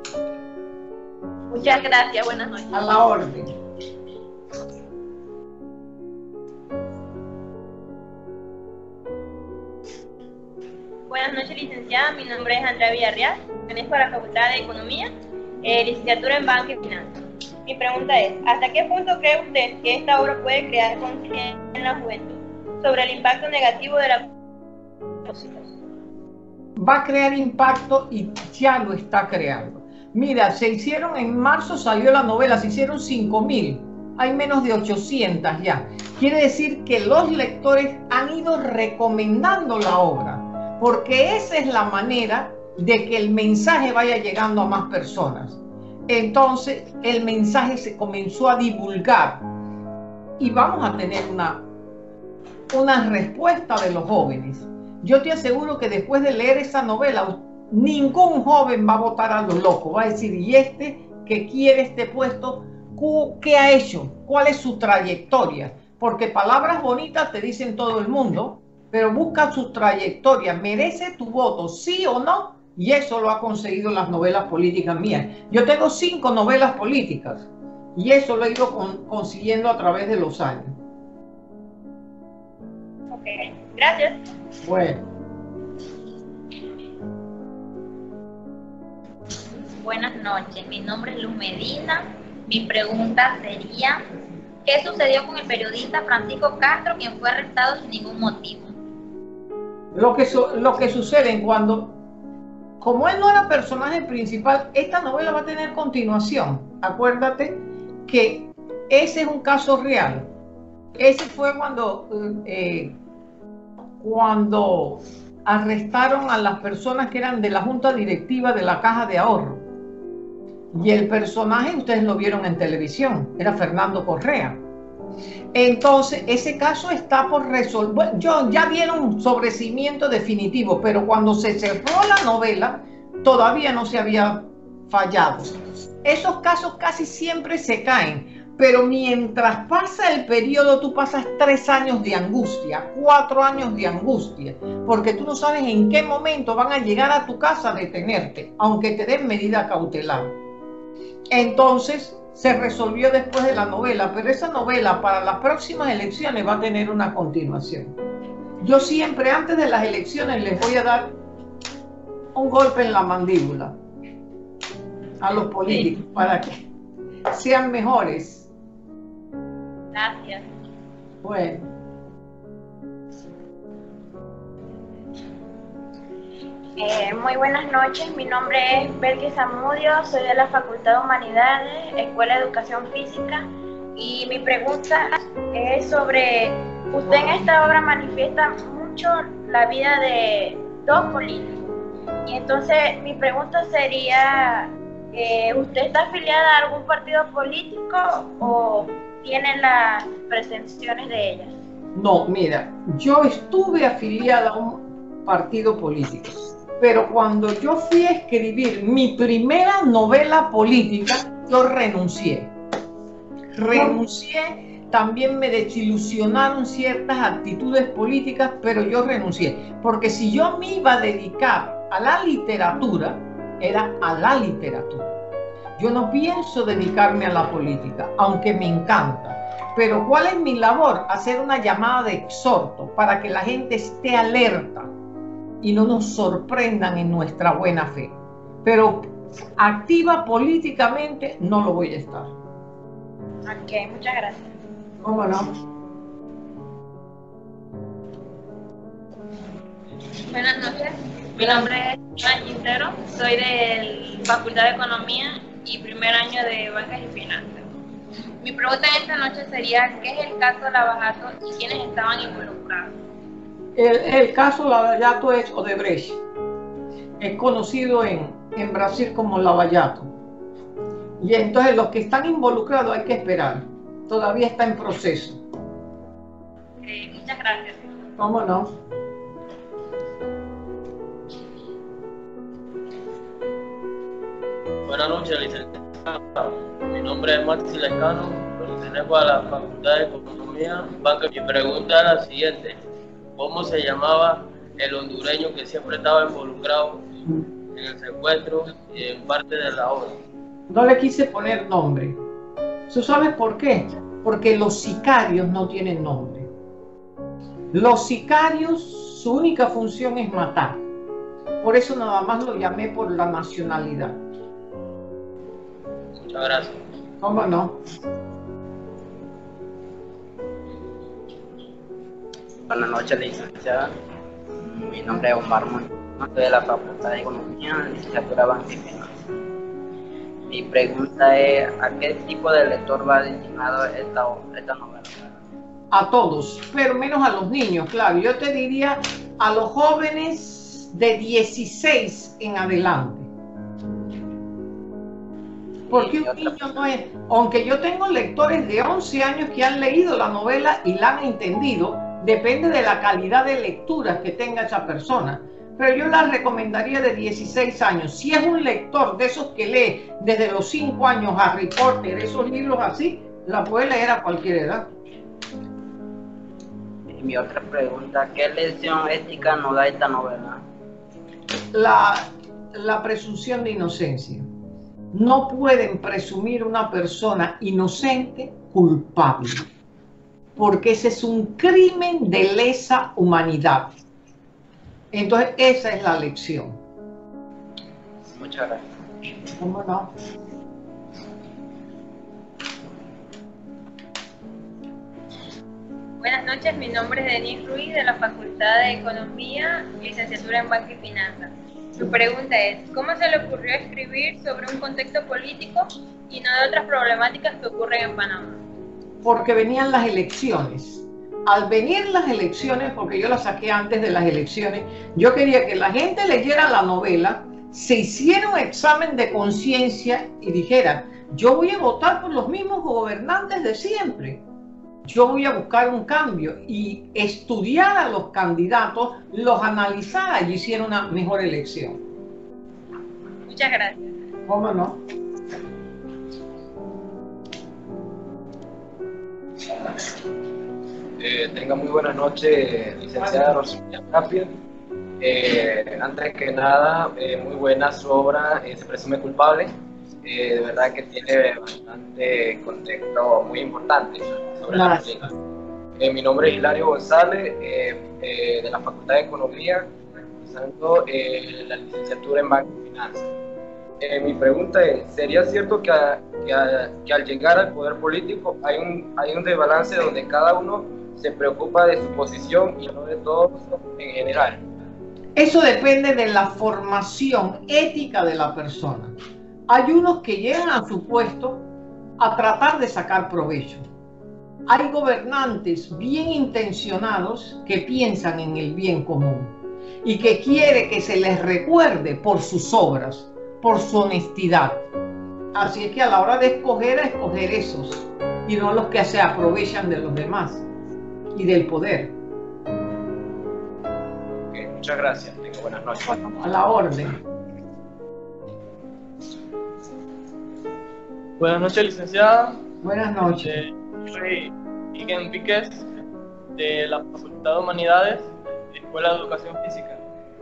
Muchas gracias, buenas noches. A la orden. Buenas noches, licenciada. Mi nombre es Andrea Villarreal. Pertenezco a la Facultad de Economía, eh, licenciatura en Banca y Finanzas. Mi pregunta es, ¿hasta qué punto cree usted que esta obra puede crear conciencia en la juventud sobre el impacto negativo de la va a crear impacto y ya lo está creando? Mira, se hicieron, en marzo salió la novela, se hicieron cinco mil, hay menos de ochocientas ya. Quiere decir que los lectores han ido recomendando la obra, porque esa es la manera de que el mensaje vaya llegando a más personas. Entonces el mensaje se comenzó a divulgar y vamos a tener una, una respuesta de los jóvenes. Yo te aseguro que después de leer esa novela, ningún joven va a votar a lo loco, va a decir, ¿y este que quiere este puesto, qué ha hecho? ¿Cuál es su trayectoria? Porque palabras bonitas te dicen todo el mundo, pero busca su trayectoria, ¿merece tu voto, sí o no? Y eso lo ha conseguido las novelas políticas mías. Yo tengo cinco novelas políticas y eso lo he ido con, consiguiendo a través de los años. Ok, gracias. Bueno. Buenas noches, mi nombre es Luz Medina. Mi pregunta sería, ¿qué sucedió con el periodista Francisco Castro, quien fue arrestado sin ningún motivo? Lo que, su, lo que sucede cuando, como él no era personaje principal, esta novela va a tener continuación. Acuérdate que ese es un caso real. Ese fue cuando, eh, cuando arrestaron a las personas que eran de la junta directiva de la Caja de Ahorro. Y el personaje, ustedes lo vieron en televisión, era Fernando Correa. Entonces, ese caso está por resolver. Yo, ya vieron un sobrecimiento definitivo, pero cuando se cerró la novela, todavía no se había fallado. Esos casos casi siempre se caen, pero mientras pasa el periodo, tú pasas tres años de angustia, cuatro años de angustia, porque tú no sabes en qué momento van a llegar a tu casa a detenerte, aunque te den medida cautelar. Entonces, se resolvió después de la novela, pero esa novela para las próximas elecciones va a tener una continuación. Yo siempre antes de las elecciones les voy a dar un golpe en la mandíbula a los políticos para que sean mejores. Gracias. Bueno. Eh, muy buenas noches, mi nombre es Belkis Zamudio, soy de la Facultad de Humanidades, Escuela de Educación Física, y mi pregunta es sobre, usted en esta obra manifiesta mucho la vida de dos políticos, y entonces mi pregunta sería, eh, ¿usted está afiliada a algún partido político o tiene las pretensiones de ellas? No, mira, yo estuve afiliada a un partido político. Pero cuando yo fui a escribir mi primera novela política, yo renuncié. Renuncié, también me desilusionaron ciertas actitudes políticas, pero yo renuncié. Porque si yo me iba a dedicar a la literatura, era a la literatura. Yo no pienso dedicarme a la política, aunque me encanta. Pero ¿cuál es mi labor? Hacer una llamada de exhorto para que la gente esté alerta y no nos sorprendan en nuestra buena fe. Pero activa políticamente no lo voy a estar. Ok, muchas gracias. ¿Cómo no? Buenas noches, mi nombre es Ana Quintero, soy de la Facultad de Economía y primer año de Bancas y Finanzas. Mi pregunta esta noche sería, ¿qué es el caso Lavajato y quiénes estaban involucrados? El, el caso Lavallato es Odebrecht. Es conocido en, en Brasil como Lavallato. Y entonces los que están involucrados hay que esperar. Todavía está en proceso. Okay, muchas gracias. ¿Cómo no? Buenas noches, licenciada. Mi nombre es Maxi Lescano, soy pertenezco a la Facultad de Economía, Banca. Mi pregunta es la siguiente: ¿cómo se llamaba el hondureño que siempre estaba involucrado en el secuestro y en parte de la obra? No le quise poner nombre. ¿Tú sabes por qué? Porque los sicarios no tienen nombre. Los sicarios, su única función es matar. Por eso nada más lo llamé por la nacionalidad. Muchas gracias. ¿Cómo no? Buenas noches, licenciada. Mi nombre es Omar Montes, soy de la Facultad de Economía, licenciatura Banca y Finanzas. Mi pregunta es, ¿a qué tipo de lector va destinado esta, esta novela? A todos, pero menos a los niños, claro. Yo te diría a los jóvenes de dieciséis en adelante. Porque un niño no es... Aunque yo tengo lectores de once años que han leído la novela y la han entendido, depende de la calidad de lectura que tenga esa persona. Pero yo la recomendaría de dieciséis años. Si es un lector de esos que lee desde los cinco años Harry Potter, esos libros así, la puede leer a cualquier edad. Y mi otra pregunta, ¿qué lección ética nos da esta novela? La, la presunción de inocencia. No pueden presumir una persona inocente culpable, porque ese es un crimen de lesa humanidad. Entonces, esa es la lección. Muchas gracias. ¿Cómo no? Buenas noches, mi nombre es Denise Ruiz de la Facultad de Economía, licenciatura en Banca y Finanzas. Su pregunta es, ¿cómo se le ocurrió escribir sobre un contexto político y no de otras problemáticas que ocurren en Panamá? Porque venían las elecciones. Al venir las elecciones, porque yo las saqué antes de las elecciones, yo quería que la gente leyera la novela, se hiciera un examen de conciencia y dijera, yo voy a votar por los mismos gobernantes de siempre. Yo voy a buscar un cambio y estudiar a los candidatos, los analizara y hiciera una mejor elección. Muchas gracias. ¿Cómo no? Eh, tenga muy buenas noches, licenciada Rosalía Tapia. Eh, antes que nada, eh, muy buena su obra, eh, Se presume culpable. Eh, de verdad que tiene bastante contexto muy importante sobre la película. Eh, mi nombre es Hilario González, eh, eh, de la Facultad de Economía, realizando eh, la licenciatura en Banca y Finanzas. Eh, mi pregunta es, ¿sería cierto que, a, que, a, que al llegar al poder político hay un, hay un desbalance donde cada uno se preocupa de su posición y no de todos en general? Eso depende de la formación ética de la persona. Hay unos que llegan a su puesto a tratar de sacar provecho. Hay gobernantes bien intencionados que piensan en el bien común y que quiere que se les recuerde por sus obras, por su honestidad. Así es que a la hora de escoger, a escoger esos y no los que se aprovechan de los demás y del poder. Okay, muchas gracias. Tengo buenas noches. A la orden. Buenas noches, licenciada. Buenas noches. Eh, soy Miguel Enríquez, de la Facultad de Humanidades, de Escuela de Educación Física.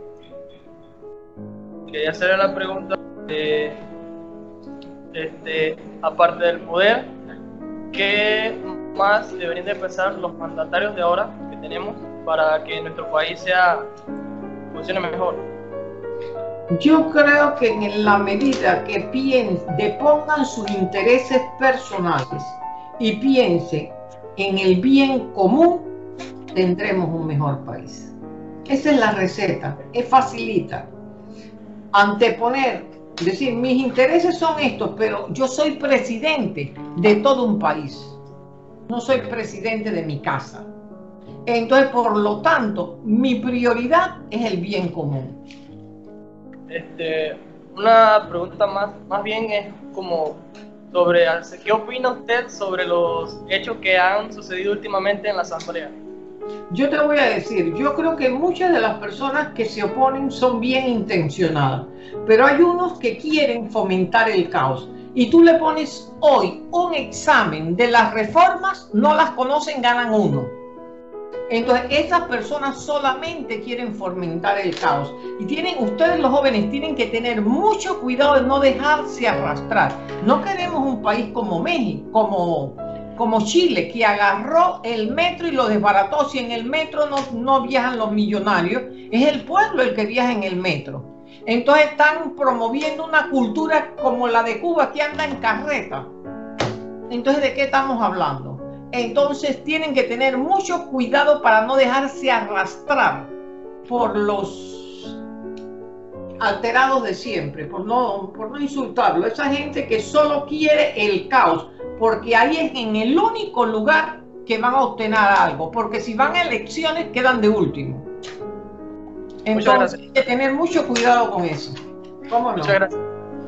Quería hacerle la pregunta de, este, aparte del poder, ¿qué más deberían de pensar los mandatarios de ahora que tenemos para que nuestro país sea, funcione mejor? Yo creo que en la medida que piensen, depongan sus intereses personales y piensen en el bien común, tendremos un mejor país. Esa es la receta, es facilita. Anteponer, decir, mis intereses son estos, pero yo soy presidente de todo un país. No soy presidente de mi casa. Entonces, por lo tanto, mi prioridad es el bien común. Este, una pregunta más, más bien es como sobre, ¿qué opina usted sobre los hechos que han sucedido últimamente en la Asamblea? Yo te voy a decir, yo creo que muchas de las personas que se oponen son bien intencionadas, pero hay unos que quieren fomentar el caos. y tú le pones hoy un examen de las reformas, no las conocen, ganan uno. Entonces, esas personas solamente quieren fomentar el caos. Y tienen, ustedes los jóvenes tienen que tener mucho cuidado de no dejarse arrastrar. No queremos un país como México, como, como Chile, que agarró el metro y lo desbarató. Si en el metro no, no viajan los millonarios, es el pueblo el que viaja en el metro. Entonces están promoviendo una cultura como la de Cuba, que anda en carreta. Entonces, ¿de qué estamos hablando? Entonces tienen que tener mucho cuidado para no dejarse arrastrar por los alterados de siempre, por no, por no insultarlo. Esa gente que solo quiere el caos, porque ahí es en el único lugar que van a obtener algo, porque si van a elecciones quedan de último. Entonces hay que tener mucho cuidado con eso. ¿Cómo no? Muchas gracias.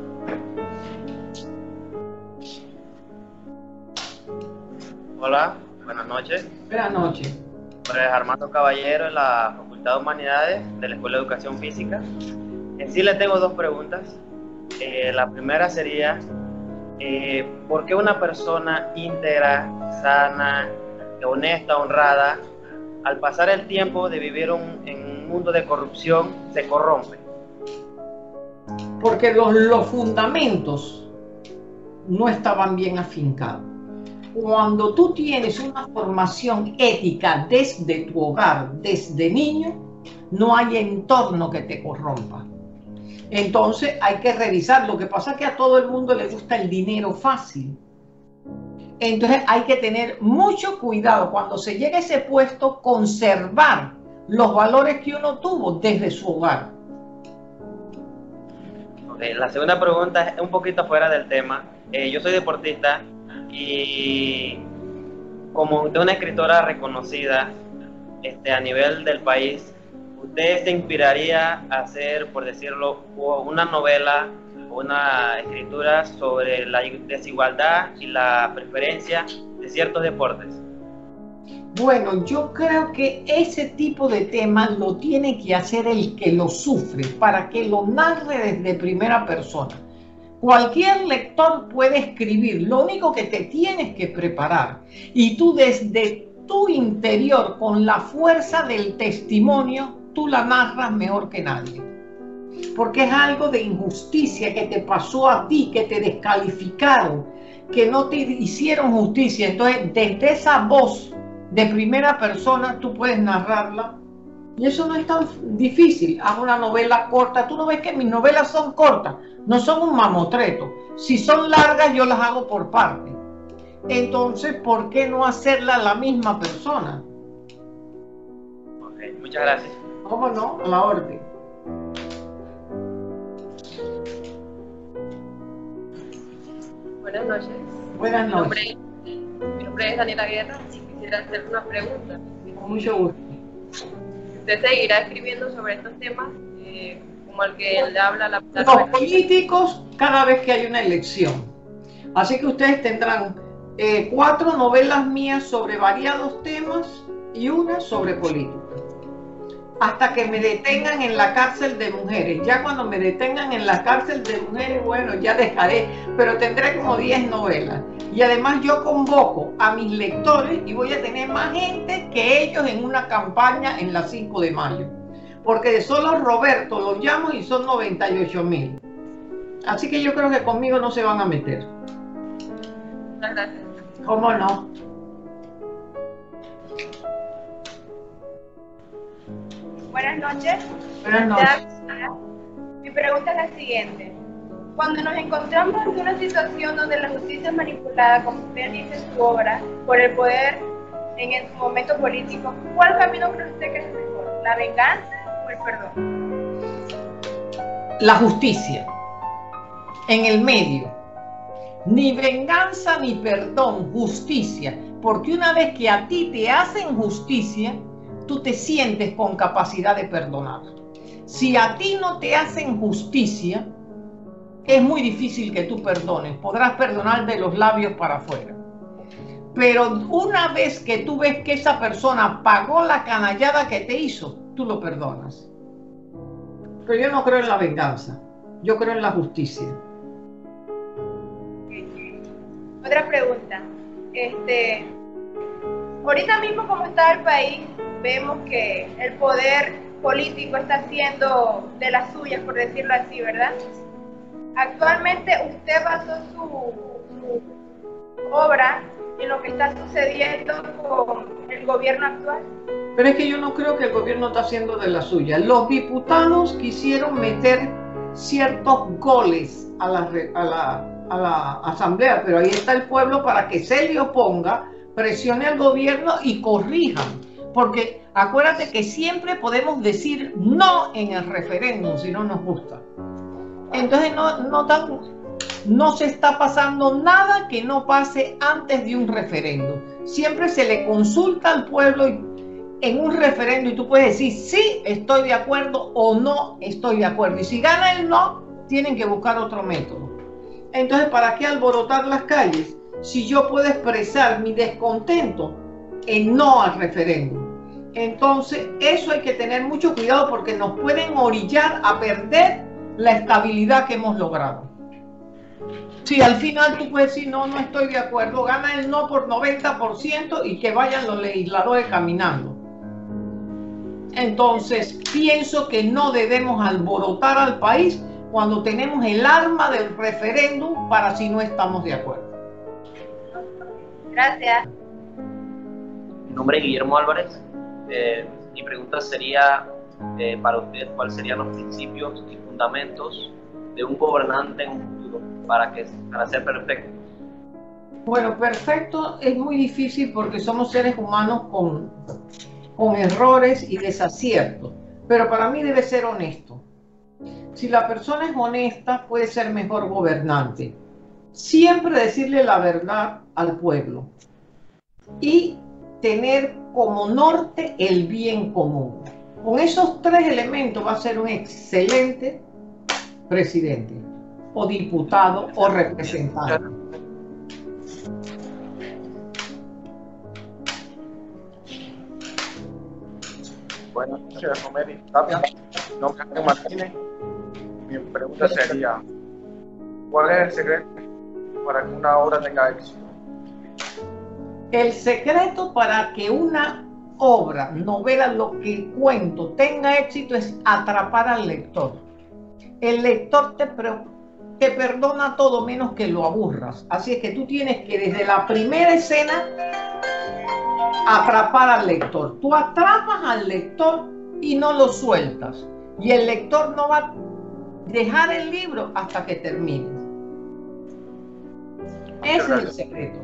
Hola, buenas noches. Buenas noches. Soy Armando Caballero, en la Facultad de Humanidades de la Escuela de Educación Física. En sí le tengo dos preguntas. Eh, la primera sería, eh, ¿por qué una persona íntegra, sana, honesta, honrada, al pasar el tiempo de vivir un, en un mundo de corrupción, se corrompe? Porque los, los fundamentos no estaban bien afincados. Cuando tú tienes una formación ética desde tu hogar, desde niño, no hay entorno que te corrompa. Entonces hay que revisar. Lo que pasa es que a todo el mundo le gusta el dinero fácil. Entonces hay que tener mucho cuidado cuando se llegue a ese puesto, conservar los valores que uno tuvo desde su hogar. Okay, la segunda pregunta es un poquito fuera del tema. Eh, yo soy deportista y como de una escritora reconocida este, a nivel del país, ¿usted se inspiraría a hacer, por decirlo, una novela o una escritura sobre la desigualdad y la preferencia de ciertos deportes? Bueno, yo creo que ese tipo de temas lo tiene que hacer el que lo sufre, para que lo narre desde primera persona. Cualquier lector puede escribir, lo único que te tienes que preparar. Y tú desde tu interior, con la fuerza del testimonio, tú la narras mejor que nadie. Porque es algo de injusticia que te pasó a ti, que te descalificaron, que no te hicieron justicia. Entonces, desde esa voz de primera persona, tú puedes narrarla. Y eso no es tan difícil. Haz una novela corta. Tú no ves que mis novelas son cortas, no son un mamotreto. Si son largas, yo las hago por parte. Entonces, ¿por qué no hacerla la misma persona? Ok, muchas gracias. ¿Cómo no? A la orden. Buenas noches. Buenas Mi nombre, noches. mi nombre es Daniela Guerra y quisiera hacer una pregunta. Con mucho gusto. ¿Usted seguirá escribiendo sobre estos temas, eh, como el que le habla la... la Los políticos cada vez que hay una elección. Así que ustedes tendrán eh, cuatro novelas mías sobre variados temas y una sobre política. Hasta que me detengan en la cárcel de mujeres. Ya cuando me detengan en la cárcel de mujeres, bueno, ya dejaré, pero tendré como diez novelas. Y además yo convoco a mis lectores y voy a tener más gente que ellos en una campaña en la cinco de mayo. Porque de solo Roberto los llamo y son noventa y ocho mil. Así que yo creo que conmigo no se van a meter. Muchas gracias. ¿Cómo no? Buenas noches. Buenas noches. Mi pregunta es la siguiente. Cuando nos encontramos en una situación donde la justicia es manipulada, como usted dice en su obra, por el poder en su momento político, ¿cuál camino cree usted que es mejor? ¿La venganza o el perdón? La justicia. En el medio. Ni venganza ni perdón, justicia. Porque una vez que a ti te hacen justicia, tú te sientes con capacidad de perdonar. Si a ti no te hacen justicia, es muy difícil que tú perdones. Podrás perdonar de los labios para afuera. Pero una vez que tú ves que esa persona pagó la canallada que te hizo, tú lo perdonas. Pero yo no creo en la venganza. Yo creo en la justicia. Otra pregunta. Este, ahorita mismo como está el país, vemos que el poder político está haciendo de las suyas, por decirlo así, ¿verdad? Actualmente usted basó su, su obra en lo que está sucediendo con el gobierno actual. Pero es que yo no creo que el gobierno está haciendo de la suya. Los diputados quisieron meter ciertos goles a la, a la, a la asamblea, pero ahí está el pueblo para que se le oponga, presione al gobierno y corrijan. Porque acuérdate que siempre podemos decir no en el referéndum si no nos gusta. Entonces no, no, tan, no se está pasando nada que no pase antes de un referéndum. Siempre se le consulta al pueblo y en un referéndum y tú puedes decir sí, estoy de acuerdo o no estoy de acuerdo. Y si gana el no, tienen que buscar otro método. Entonces, ¿para qué alborotar las calles si yo puedo expresar mi descontento en no al referéndum? Entonces, eso hay que tener mucho cuidado porque nos pueden orillar a perder la estabilidad que hemos logrado. Si al final tú puedes decir no, no estoy de acuerdo, gana el no por noventa por ciento y que vayan los legisladores caminando. Entonces, pienso que no debemos alborotar al país cuando tenemos el arma del referéndum para si no estamos de acuerdo. Gracias. Mi nombre es Guillermo Álvarez. Eh, mi pregunta sería eh, para usted, ¿cuáles serían los principios y fundamentos de un gobernante en un futuro para, que, para ser perfecto? Bueno, perfecto es muy difícil porque somos seres humanos con, con errores y desaciertos, pero para mí debe ser honesto. Si la persona es honesta, puede ser mejor gobernante. Siempre decirle la verdad al pueblo y tener como norte el bien común. Con esos tres elementos va a ser un excelente presidente, o diputado, o representante. Buenas noches, Romero Tapia. Mi nombre es Ángel Martínez. Mi pregunta sería, ¿cuál es el secreto para que una obra tenga éxito? El secreto para que una obra, novela, lo que cuento, tenga éxito es atrapar al lector. El lector te, te perdona todo menos que lo aburras. Así es que tú tienes que desde la primera escena atrapar al lector. Tú atrapas al lector y no lo sueltas. Y el lector no va a dejar el libro hasta que termines. Ese es el secreto.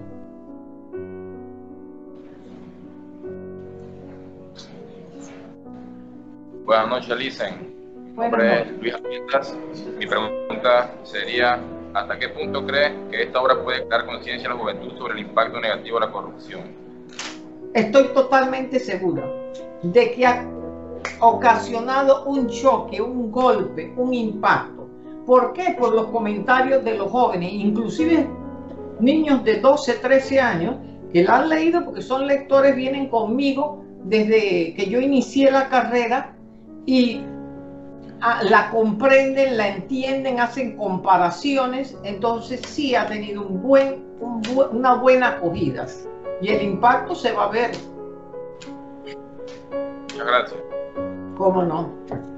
Buenas noches, Licen. Mi nombre es Luis Amientas. Mi pregunta sería, ¿hasta qué punto crees que esta obra puede crear conciencia en la juventud sobre el impacto negativo de la corrupción? Estoy totalmente segura de que ha ocasionado un choque, un golpe, un impacto. ¿Por qué? Por los comentarios de los jóvenes, inclusive niños de doce, trece años, que la han leído porque son lectores, vienen conmigo desde que yo inicié la carrera y ah, la comprenden, la entienden, hacen comparaciones. Entonces sí ha tenido un buen, un bu una buena acogida y el impacto se va a ver. Muchas gracias. ¿Cómo no?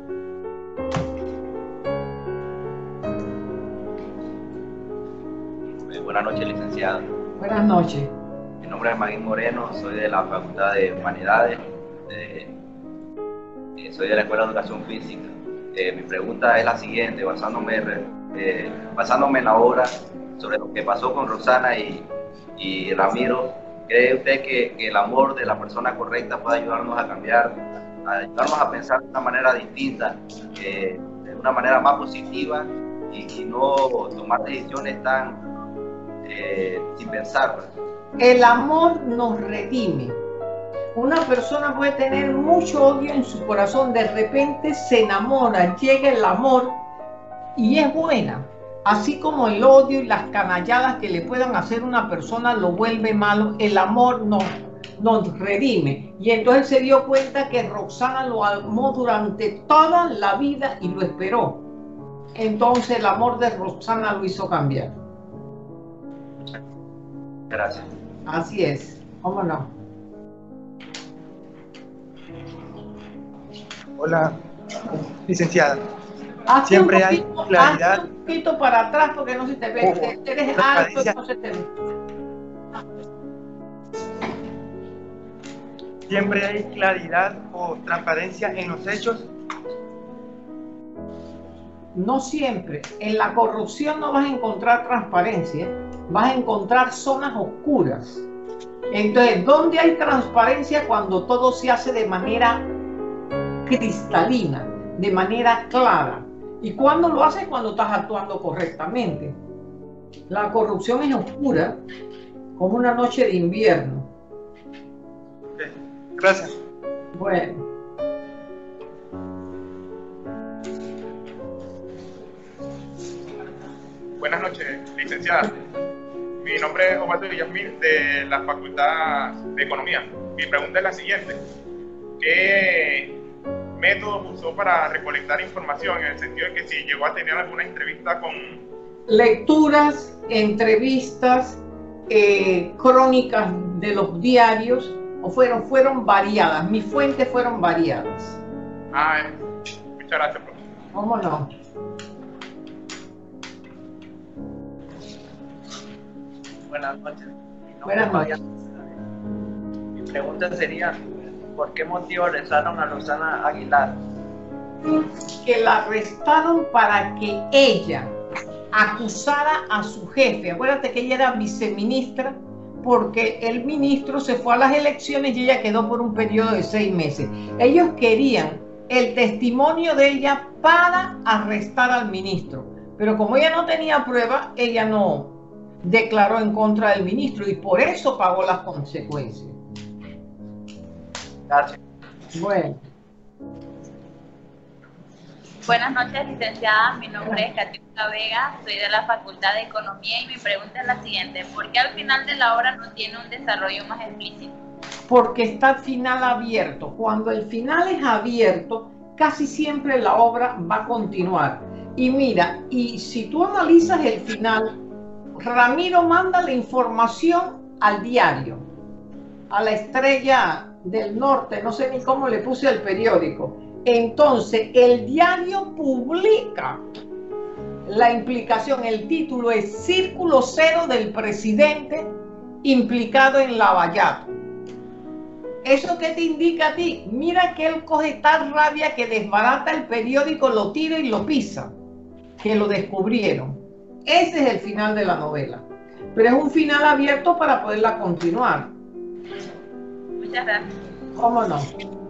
Buenas noches, licenciado. Buenas noches. Mi nombre es Magín Moreno, soy de la Facultad de Humanidades, de, eh, soy de la Escuela de Educación Física. Eh, mi pregunta es la siguiente, basándome, eh, basándome en la obra sobre lo que pasó con Roxana y, y Ramiro. ¿Cree usted que, que el amor de la persona correcta puede ayudarnos a cambiar, a ayudarnos a pensar de una manera distinta, eh, de una manera más positiva y, y no tomar decisiones tan eh, sin pensar? El amor nos redime. Una persona puede tener mucho odio en su corazón, de repente se enamora, llega el amor y es buena. Así como el odio y las canalladas que le puedan hacer a una persona lo vuelve malo, el amor nos, nos redime. Y entonces se dio cuenta que Roxana lo amó durante toda la vida y lo esperó. Entonces el amor de Roxana lo hizo cambiar. Gracias. Así es, ¿cómo no? Hola, licenciada. Hazte Siempre un hay poquito, claridad. hazte un poquito para atrás porque no se te ve. Oh, Eres transparencia. alto, no se te ve. Siempre hay claridad o transparencia en los hechos. No siempre. En la corrupción no vas a encontrar transparencia, vas a encontrar zonas oscuras. Entonces, ¿dónde hay transparencia? Cuando todo se hace de manera cristalina, de manera clara. ¿Y cuándo lo haces? Cuando estás actuando correctamente. La corrupción es oscura, como una noche de invierno. Okay. Gracias. Bueno. Buenas noches, licenciada. Mi nombre es Osvaldo Villasmil, de la Facultad de Economía. Mi pregunta es la siguiente. ¿Qué métodos usó para recolectar información? En el sentido de que si llegó a tener alguna entrevista con... Lecturas, entrevistas, eh, crónicas de los diarios, o fueron, fueron variadas. Mis fuentes fueron variadas. Ah, muchas gracias, profesor. ¿Cómo no? Buenas noches. Buenas noches. Mi pregunta sería, ¿por qué motivo arrestaron a Rosana Aguilar? Que la arrestaron para que ella acusara a su jefe. Acuérdate que ella era viceministra, porque el ministro se fue a las elecciones y ella quedó por un periodo de seis meses. Ellos querían el testimonio de ella para arrestar al ministro, pero como ella no tenía prueba, ella no declaró en contra del ministro y por eso pagó las consecuencias. Gracias. Bueno. Buenas noches, licenciada. Mi nombre es Catiuca Vega, soy de la Facultad de Economía y mi pregunta es la siguiente. ¿Por qué al final de la obra no tiene un desarrollo más explícito? Porque está el final abierto. Cuando el final es abierto, casi siempre la obra va a continuar. Y mira, y si tú analizas el final, Ramiro manda la información al diario, a la Estrella del Norte, no sé ni cómo le puse al periódico. Entonces, el diario publica la implicación, el título es Círculo Cero del presidente implicado en Lavallato. ¿Eso qué te indica a ti? Mira que él coge tal rabia que desbarata el periódico, lo tira y lo pisa, que lo descubrieron. Ese es el final de la novela, pero es un final abierto para poderla continuar. Muchas gracias. ¿Cómo no?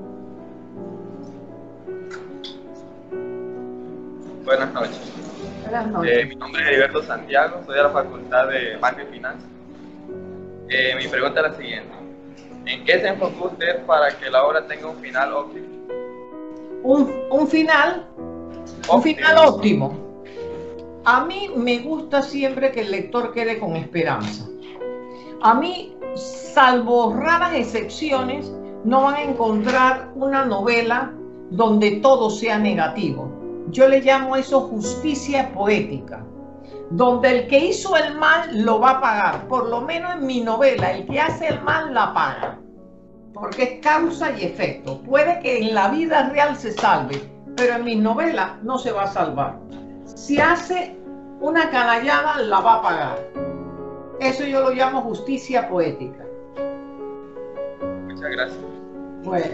Buenas noches. Buenas noches. Eh, mi nombre es Heriberto Santiago, soy de la Facultad de Banca y Finanzas. Eh, mi pregunta es la siguiente. ¿En qué se enfocó usted para que la obra tenga un final óptimo? Un, un final, óptimo. un final óptimo. A mí me gusta siempre que el lector quede con esperanza. A mí, salvo raras excepciones, no van a encontrar una novela donde todo sea negativo. Yo le llamo eso justicia poética, donde el que hizo el mal lo va a pagar. Por lo menos en mi novela, el que hace el mal la paga, porque es causa y efecto. Puede que en la vida real se salve, pero en mis novelas no se va a salvar. Si hace una canallada, la va a pagar. Eso yo lo llamo justicia poética. Muchas gracias. Bueno.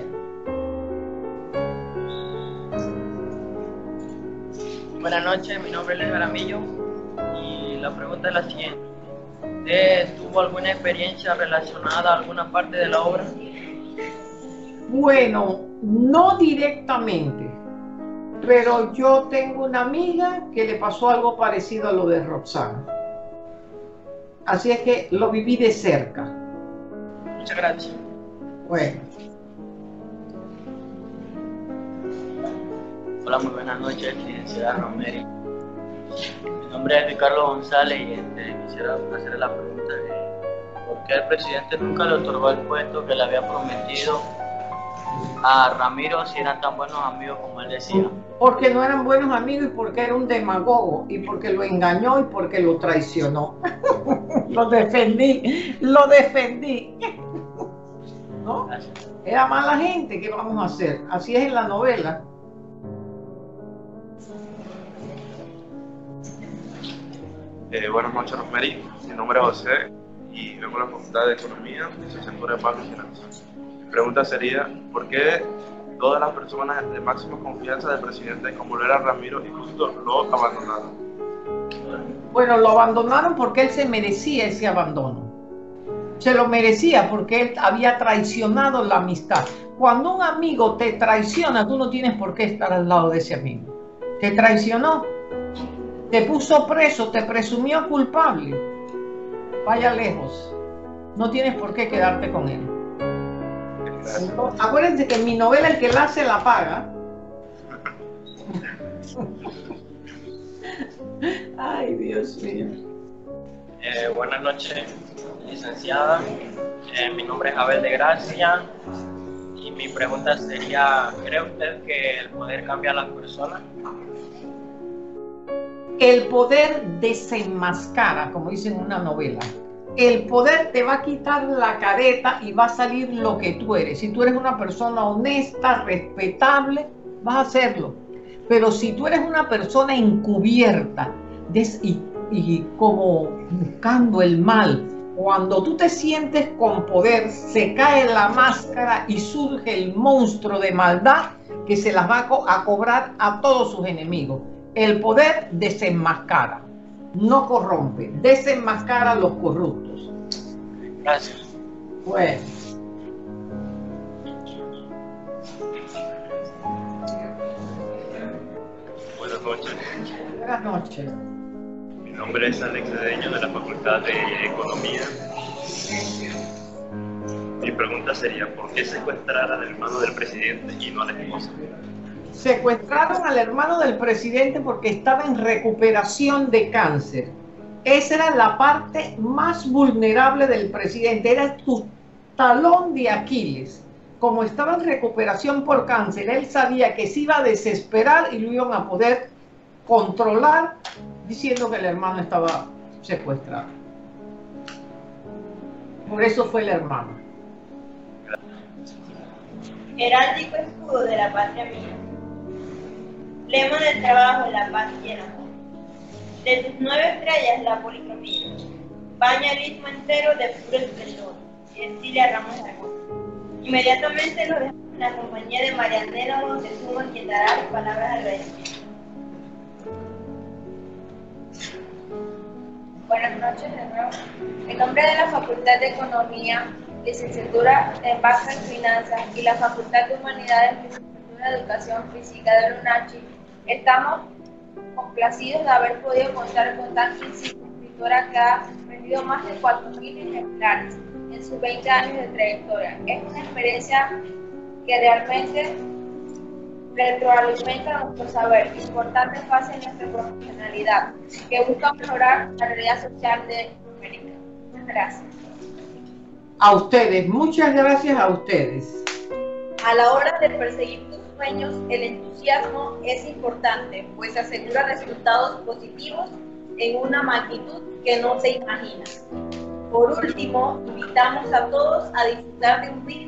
Buenas noches, mi nombre es Luis Jaramillo y la pregunta es la siguiente. ¿Usted tuvo alguna experiencia relacionada a alguna parte de la obra? Bueno, no directamente, pero yo tengo una amiga que le pasó algo parecido a lo de Roxana. Así es que lo viví de cerca. Muchas gracias. Bueno. Hola, muy buenas noches, licenciada Romero. Mi nombre es Ricardo González y este, quisiera hacerle la pregunta de por qué el presidente nunca le otorgó el puesto que le había prometido a Ramiro si eran tan buenos amigos como él decía. Porque no eran buenos amigos y porque era un demagogo y porque lo engañó y porque lo traicionó. Lo defendí, lo defendí. ¿No? Era mala gente, ¿qué vamos a hacer? Así es en la novela. Eh, buenas noches, Rosemary. Mi nombre es José y vengo a la Facultad de Economía, licenciatura de Banco y Finanzas. Mi pregunta sería, ¿por qué todas las personas de máxima confianza del presidente, como lo era Ramiro y Justo, lo abandonaron? Bueno, lo abandonaron porque él se merecía ese abandono. Se lo merecía porque él había traicionado la amistad. Cuando un amigo te traiciona, tú no tienes por qué estar al lado de ese amigo. Te traicionó, te puso preso, te presumió culpable. Vaya lejos. No tienes por qué quedarte con él. Entonces, acuérdense que en mi novela el que la hace la paga. Ay, Dios mío. Eh, buenas noches, licenciada. Eh, mi nombre es Abel de Gracia y mi pregunta sería, ¿cree usted que el poder cambia a las personas? El poder desenmascara, como dice en una novela. El poder te va a quitar la careta y va a salir lo que tú eres. Si tú eres una persona honesta, respetable, vas a hacerlo. Pero si tú eres una persona encubierta des y, y como buscando el mal, cuando tú te sientes con poder, se cae la máscara y surge el monstruo de maldad que se las va a, co a cobrar a todos sus enemigos. El poder desenmascara, no corrompe, desenmascara a los corruptos. Gracias. Bueno. Buenas noches. Buenas noches. Mi nombre es Alex Cedeño de la Facultad de Economía. Mi pregunta sería, ¿por qué secuestrar al hermano del presidente y no a la esposa? Secuestraron al hermano del presidente porque estaba en recuperación de cáncer. Esa era la parte más vulnerable del presidente, era tu talón de Aquiles. Como estaba en recuperación por cáncer, él sabía que se iba a desesperar y lo iban a poder controlar diciendo que el hermano estaba secuestrado. Por eso fue el hermano. Heráldico escudo de la patria mía. Lema del trabajo, la paz y el amor. De tus nueve estrellas, la policromía. Baña el istmo entero de puro esplendor. Cecilia Ramos Aragón. Inmediatamente lo dejamos en la compañía de Marianela, donde tú nos darás palabras agradecidas. Buenas noches de nuevo. En nombre de la Facultad de Economía, licenciatura en Banca y Finanzas y la Facultad de Humanidades, licenciatura de Educación Física de la UNACHI, estamos complacidos de haber podido contar con tan insigne escritora que ha vendido más de cuatro mil ejemplares en sus veinte años de trayectoria. Es una experiencia que realmente retroalimenta nuestro saber, importante fase en nuestra profesionalidad, que busca mejorar la realidad social de América. Muchas gracias. A ustedes, muchas gracias a ustedes. A la hora de perseguir tus sueños, el entusiasmo es importante, pues asegura resultados positivos en una magnitud que no se imagina. Por último, invitamos a todos a disfrutar de un vídeo